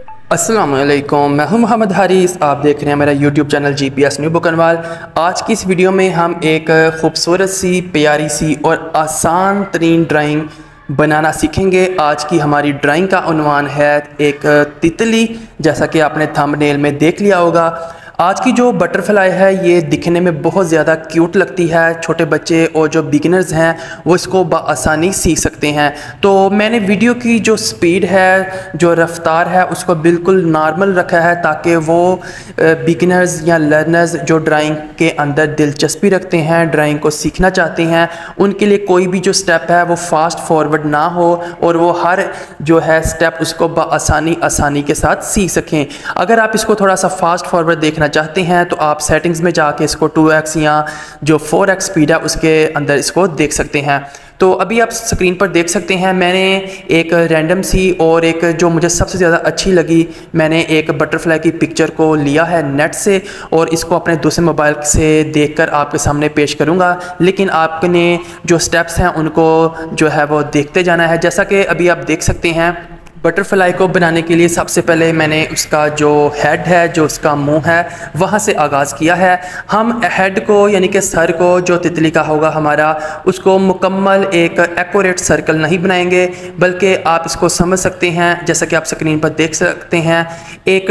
अस्सलामुअलैकुम, मैं हूं मोहम्मद हारिस। आप देख रहे हैं मेरा यूट्यूब चैनल GPS न्यू बुकनवाल। आज की इस वीडियो में हम एक खूबसूरत सी, प्यारी सी और आसान तरीन ड्राइंग बनाना सीखेंगे। आज की हमारी ड्राइंग का उन्वान है एक तितली, जैसा कि आपने थंबनेल में देख लिया होगा। आज की जो बटरफ्लाई है ये दिखने में बहुत ज़्यादा क्यूट लगती है। छोटे बच्चे और जो बिगिनर्स हैं वो इसको बआसानी सीख सकते हैं। तो मैंने वीडियो की जो स्पीड है, जो रफ्तार है, उसको बिल्कुल नॉर्मल रखा है ताकि वो बिगिनर्स या लर्नर्स जो ड्राइंग के अंदर दिलचस्पी रखते हैं, ड्राइंग को सीखना चाहते हैं, उनके लिए कोई भी जो स्टेप है वो फास्ट फॉरवर्ड ना हो और वो हर जो है स्टेप उसको आसानी के साथ सीख सकें। अगर आप इसको थोड़ा सा फास्ट फॉरवर्ड देखना चाहते हैं तो आप सेटिंग्स में जाके इसको 2x या जो 4x स्पीड है उसके अंदर इसको देख सकते हैं। तो अभी आप स्क्रीन पर देख सकते हैं मैंने एक रैंडम सी और एक जो मुझे सबसे ज़्यादा अच्छी लगी, मैंने एक बटरफ्लाई की पिक्चर को लिया है नेट से और इसको अपने दूसरे मोबाइल से देखकर आपके सामने पेश करूंगा। लेकिन आपने जो स्टेप्स हैं उनको जो है वो देखते जाना है। जैसा कि अभी आप देख सकते हैं, बटरफ्लाई को बनाने के लिए सबसे पहले मैंने उसका जो हेड है, जो उसका मुंह है, वहाँ से आगाज़ किया है। हम हेड को यानी कि सर को जो तितली का होगा हमारा, उसको मुकम्मल एक एक्यूरेट सर्कल नहीं बनाएंगे, बल्कि आप इसको समझ सकते हैं जैसा कि आप स्क्रीन पर देख सकते हैं, एक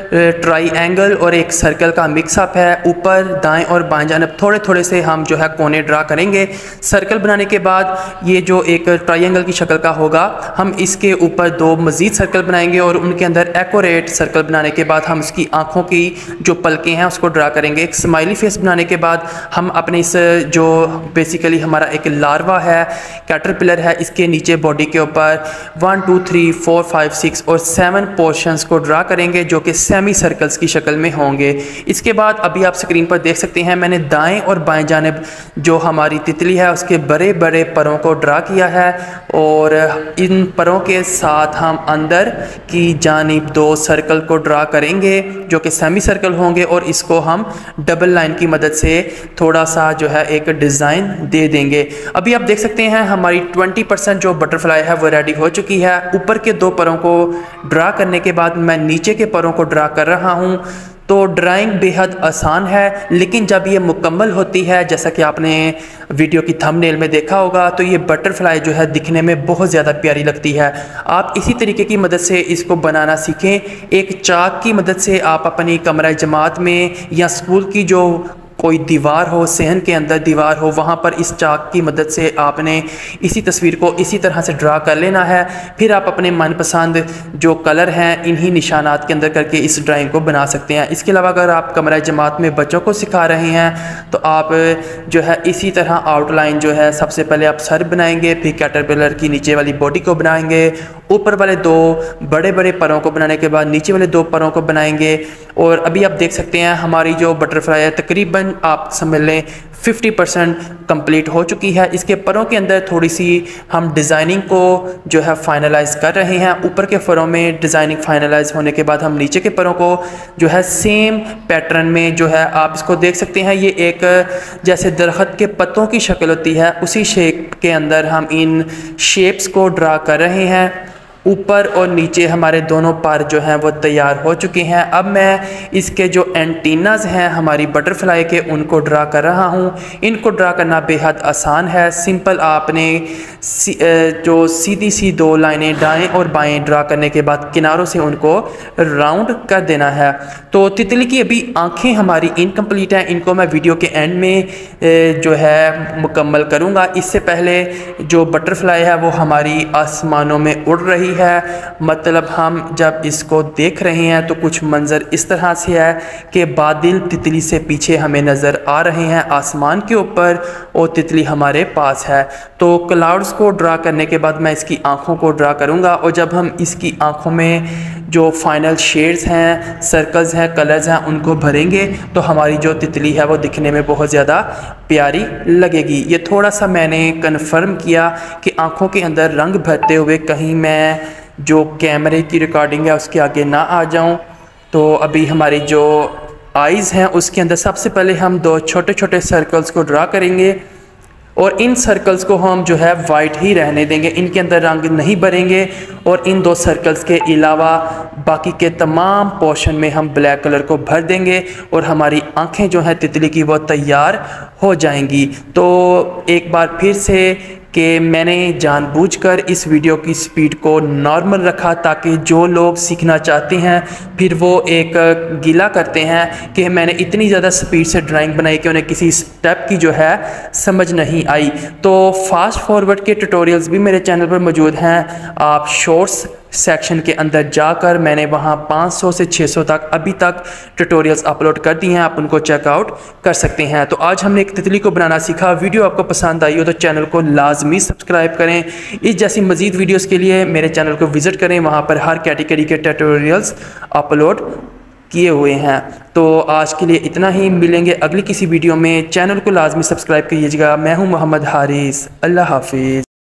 ट्राईएंगल और एक सर्कल का मिक्सअप है। ऊपर दाएँ और बाएँ जानब थोड़े थोड़े से हम जो है कोने ड्रा करेंगे। सर्कल बनाने के बाद ये जो एक ट्राईएंगल की शक्ल का होगा, हम इसके ऊपर दो मज़ीद सर्कल बनाएंगे और उनके अंदर एक्यूरेट सर्कल बनाने के बाद हम उसकी आंखों की जो पलकें हैं उसको ड्रा करेंगे। एक स्माइली फेस बनाने के बाद हम अपने इस जो बेसिकली हमारा एक लार्वा है, कैटरपिलर है, इसके नीचे बॉडी के ऊपर 1 2 3 4 5 6 और 7 पोर्शंस को ड्रा करेंगे जो कि सेमी सर्कल्स की शक्ल में होंगे। इसके बाद अभी आप स्क्रीन पर देख सकते हैं मैंने दाएं और बाएं जानिब जो हमारी तितली है उसके बड़े बड़े परों को ड्रा किया है और इन परों के साथ हम अंदर की जानिब दो सर्कल को ड्रा करेंगे जो कि सेमी सर्कल होंगे और इसको हम डबल लाइन की मदद से थोड़ा सा जो है एक डिज़ाइन दे देंगे। अभी आप देख सकते हैं हमारी 20% जो बटरफ्लाई है वो रेडी हो चुकी है। ऊपर के दो परों को ड्रा करने के बाद मैं नीचे के परों को ड्रा कर रहा हूँ। तो ड्राइंग बेहद आसान है, लेकिन जब ये मुकम्मल होती है, जैसा कि आपने वीडियो की थंबनेल में देखा होगा, तो ये बटरफ्लाई जो है दिखने में बहुत ज़्यादा प्यारी लगती है। आप इसी तरीके की मदद से इसको बनाना सीखें। एक चाक की मदद से आप अपनी कमरा जमात में या स्कूल की जो कोई दीवार हो, सहन के अंदर दीवार हो, वहाँ पर इस चाक की मदद से आपने इसी तस्वीर को इसी तरह से ड्रा कर लेना है। फिर आप अपने मनपसंद जो कलर हैं इन्हीं निशानात के अंदर करके इस ड्राइंग को बना सकते हैं। इसके अलावा अगर आप कमरा जमात में बच्चों को सिखा रहे हैं तो आप जो है इसी तरह आउटलाइन जो है सबसे पहले आप सर बनाएंगे, फिर कैटरपिलर की नीचे वाली बॉडी को बनाएंगे, ऊपर वाले दो बड़े बड़े परों को बनाने के बाद नीचे वाले दो परों को बनाएंगे। और अभी आप देख सकते हैं हमारी जो बटरफ्लाई है तकरीबन आप समझ लें 50% कंप्लीट हो चुकी है। इसके परों के अंदर थोड़ी सी हम डिज़ाइनिंग को जो है फाइनलाइज कर रहे हैं। ऊपर के परों में डिज़ाइनिंग फाइनलाइज होने के बाद हम नीचे के परों को जो है सेम पैटर्न में जो है आप इसको देख सकते हैं, ये एक जैसे दरख्त के पत्तों की शक्ल होती है उसी शेप के अंदर हम इन शेप्स को ड्रा कर रहे हैं। ऊपर और नीचे हमारे दोनों पर जो हैं वो तैयार हो चुके हैं। अब मैं इसके जो एंटीनाज हैं हमारी बटरफ्लाई के उनको ड्रा कर रहा हूँ। इनको ड्रा करना बेहद आसान है, सिंपल आपने जो सीधी सी दो लाइनें दाएं और बाएं ड्रा करने के बाद किनारों से उनको राउंड कर देना है। तो तितली की अभी आँखें हमारी इनकम्प्लीट हैं, इनको मैं वीडियो के एंड में जो है मुकम्मल करूँगा। इससे पहले जो बटरफ्लाई है वो हमारी आसमानों में उड़ रही है, मतलब हम जब इसको देख रहे हैं तो कुछ मंजर इस तरह से है कि बादल तितली से पीछे हमें नज़र आ रहे हैं आसमान के ऊपर और तितली हमारे पास है। तो क्लाउड्स को ड्रा करने के बाद मैं इसकी आँखों को ड्रा करूँगा और जब हम इसकी आँखों में जो फाइनल शेड्स हैं, सर्कल्स हैं, कलर्स हैं उनको भरेंगे तो हमारी जो तितली है वो दिखने में बहुत ज़्यादा प्यारी लगेगी। ये थोड़ा सा मैंने कन्फर्म किया कि आँखों के अंदर रंग भरते हुए कहीं मैं जो कैमरे की रिकॉर्डिंग है उसके आगे ना आ जाऊं। तो अभी हमारी जो आइज़ हैं उसके अंदर सबसे पहले हम दो छोटे छोटे सर्कल्स को ड्रा करेंगे और इन सर्कल्स को हम जो है वाइट ही रहने देंगे, इनके अंदर रंग नहीं भरेंगे। और इन 2 सर्कल्स के अलावा बाकी के तमाम पोर्शन में हम ब्लैक कलर को भर देंगे और हमारी आंखें जो हैं तितली की वो तैयार हो जाएंगी। तो एक बार फिर से कि मैंने जानबूझकर इस वीडियो की स्पीड को नॉर्मल रखा ताकि जो लोग सीखना चाहते हैं फिर वो एक गिला करते हैं कि मैंने इतनी ज़्यादा स्पीड से ड्राइंग बनाई कि उन्हें किसी स्टेप की जो है समझ नहीं आई। तो फास्ट फॉरवर्ड के ट्यूटोरियल्स भी मेरे चैनल पर मौजूद हैं। आप शॉर्ट्स सेक्शन के अंदर जाकर मैंने वहाँ 500 से 600 तक अभी तक ट्यूटोरियल्स अपलोड कर दिए हैं, आप उनको चेकआउट कर सकते हैं। तो आज हमने एक तितली को बनाना सीखा। वीडियो आपको पसंद आई हो तो चैनल को लाजमी सब्सक्राइब करें। इस जैसी मज़ीद वीडियोस के लिए मेरे चैनल को विज़िट करें, वहाँ पर हर कैटेगरी के ट्यूटोरियल्स अपलोड किए हुए हैं। तो आज के लिए इतना ही, मिलेंगे अगली किसी वीडियो में। चैनल को लाजमी सब्सक्राइब कीजिएगा। मैं हूँ मोहम्मद हारिस। अल्लाह हाफिज़।